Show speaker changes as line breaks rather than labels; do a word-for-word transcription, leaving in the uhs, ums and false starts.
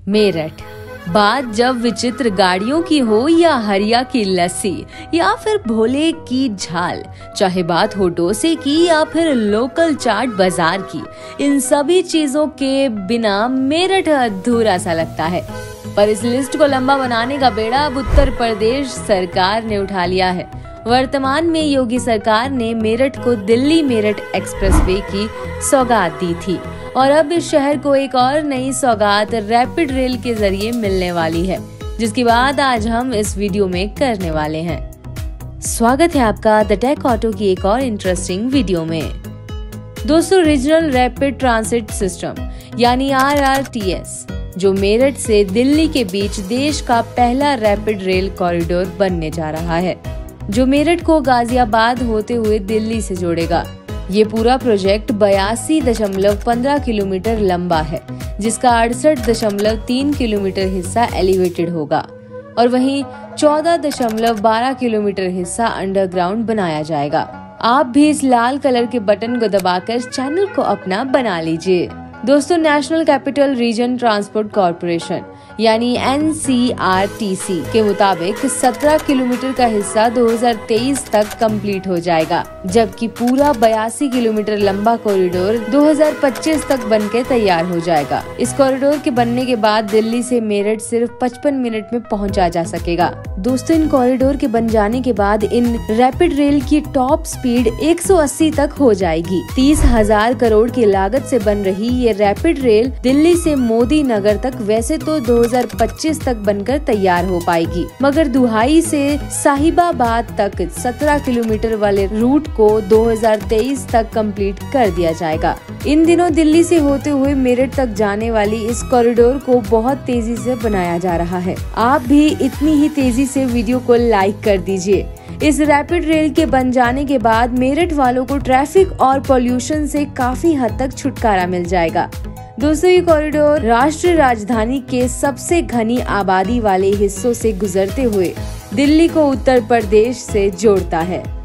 मेरठ। बात जब विचित्र गाड़ियों की हो या हरिया की लस्सी या फिर भोले की झाल, चाहे बात हो डोसे की या फिर लोकल चाट बाजार की, इन सभी चीजों के बिना मेरठ अधूरा सा लगता है। पर इस लिस्ट को लंबा बनाने का बेड़ा अब उत्तर प्रदेश सरकार ने उठा लिया है। वर्तमान में योगी सरकार ने मेरठ को दिल्ली मेरठ एक्सप्रेसवे की सौगात दी थी और अब इस शहर को एक और नई सौगात रैपिड रेल के जरिए मिलने वाली है, जिसकी बात आज हम इस वीडियो में करने वाले हैं। स्वागत है आपका द टेक ऑटो की एक और इंटरेस्टिंग वीडियो में। दोस्तों, रीजनल रैपिड ट्रांसिट सिस्टम यानी आर आर टी एस जो मेरठ से दिल्ली के बीच देश का पहला रैपिड रेल कॉरिडोर बनने जा रहा है, जो मेरठ को गाजियाबाद होते हुए दिल्ली से जोड़ेगा। ये पूरा प्रोजेक्ट बयासी दशमलव पंद्रह किलोमीटर लंबा है, जिसका अड़सठ दशमलव तीन किलोमीटर हिस्सा एलिवेटेड होगा और वहीं चौदह दशमलव बारह किलोमीटर हिस्सा अंडरग्राउंड बनाया जाएगा। आप भी इस लाल कलर के बटन को दबाकर चैनल को अपना बना लीजिए। दोस्तों, national capital region transport corporation यानी N C R T C के मुताबिक सत्रह किलोमीटर का हिस्सा दो हज़ार तेईस तक कंप्लीट हो जाएगा, जबकि पूरा बयासी किलोमीटर लंबा कॉरिडोर दो हज़ार पच्चीस तक बनके तैयार हो जाएगा। इस कॉरिडोर के बनने के बाद दिल्ली से मेरठ सिर्फ पचपन मिनट में पहुंचा जा सकेगा। दोस्तों, इन कॉरिडोर के बन जाने के बाद इन रैपिड रेल की टॉप स्पीड एक सौ अस्सी तक हो जाएगी। तीस हजार करोड़ की लागत से बन रही ये रैपिड रेल दिल्ली से मोदी नगर तक वैसे तो दो हज़ार पच्चीस तक बनकर तैयार हो पाएगी, मगर दुहाई से साहिबाबाद तक सत्रह किलोमीटर वाले रूट को दो हज़ार तेईस तक कंप्लीट कर दिया जाएगा। इन दिनों दिल्ली से होते हुए मेरठ तक जाने वाली इस कॉरिडोर को बहुत तेजी से बनाया जा रहा है। आप भी इतनी ही तेजी से वीडियो को लाइक कर दीजिए। इस रैपिड रेल के बन जाने के बाद मेरठ वालों को ट्रैफिक और पॉल्यूशन से काफी हद तक छुटकारा मिल जाएगा। दोस्तों, ये कॉरिडोर राष्ट्रीय राजधानी के सबसे घनी आबादी वाले हिस्सों से गुजरते हुए दिल्ली को उत्तर प्रदेश से जोड़ता है।